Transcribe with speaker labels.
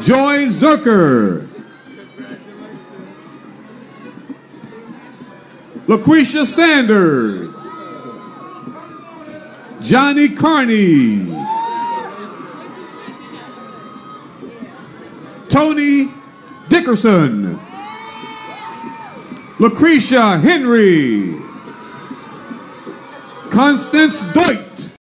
Speaker 1: Joy Zucker. LaQuisha Sanders. Johnny Carney. Tony Dickerson. Lucretia Henry. Constance Deutsch.